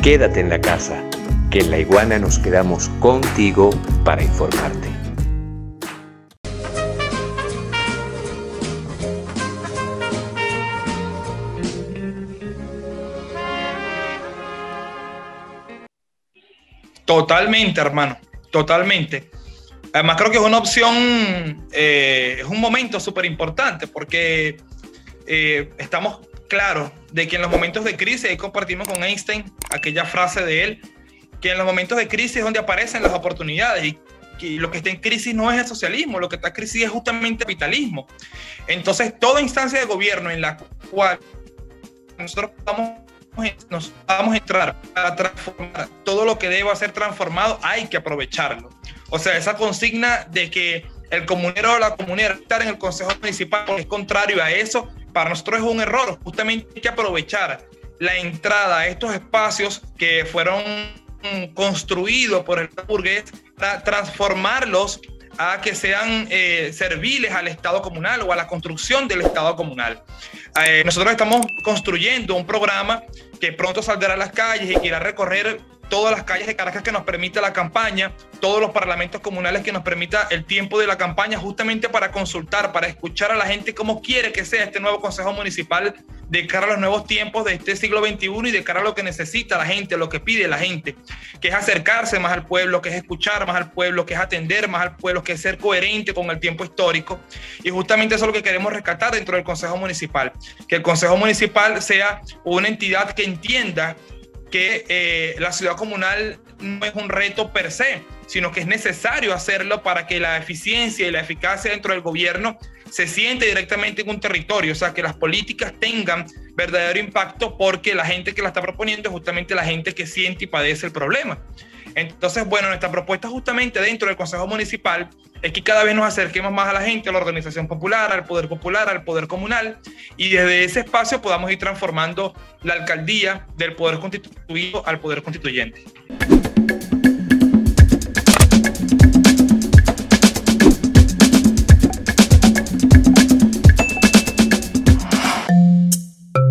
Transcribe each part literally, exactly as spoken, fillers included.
Quédate en la casa, que en La Iguana nos quedamos contigo para informarte. Totalmente, hermano, totalmente. Además creo que es una opción, eh, es un momento súper importante porque eh, estamos claros de que en los momentos de crisis, ahí compartimos con Einstein aquella frase de él, que en los momentos de crisis es donde aparecen las oportunidades y que lo que está en crisis no es el socialismo, lo que está en crisis es justamente el capitalismo. Entonces, toda instancia de gobierno en la cual nosotros vamos nos vamos a entrar a transformar todo lo que deba ser transformado, hay que aprovecharlo. O sea, esa consigna de que el comunero o la comunera estar en el consejo municipal es contrario a eso, para nosotros es un error. Justamente hay que aprovechar la entrada a estos espacios que fueron construidos por el burgués para transformarlos a que sean eh, serviles al Estado comunal o a la construcción del Estado comunal. Eh, nosotros estamos construyendo un programa que pronto saldrá a las calles y que irá a recorrer todas las calles de Caracas que nos permita la campaña, todos los parlamentos comunales que nos permita el tiempo de la campaña, justamente para consultar, para escuchar a la gente cómo quiere que sea este nuevo Consejo Municipal de cara a los nuevos tiempos de este siglo veintiuno y de cara a lo que necesita la gente, lo que pide la gente, que es acercarse más al pueblo, que es escuchar más al pueblo, que es atender más al pueblo, que es ser coherente con el tiempo histórico. Y justamente eso es lo que queremos rescatar dentro del Consejo Municipal, que el Consejo Municipal sea una entidad que entienda que eh, la ciudad comunal no es un reto per se, sino que es necesario hacerlo para que la eficiencia y la eficacia dentro del gobierno se siente directamente en un territorio, o sea, que las políticas tengan verdadero impacto porque la gente que la está proponiendo es justamente la gente que siente y padece el problema. Entonces, bueno, nuestra propuesta justamente dentro del Consejo Municipal es que cada vez nos acerquemos más a la gente, a la organización popular, al poder popular, al poder comunal, y desde ese espacio podamos ir transformando la alcaldía del poder constituido al poder constituyente.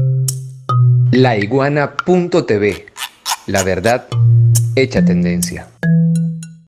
La Iguana punto T V. La verdad hecha tendencia.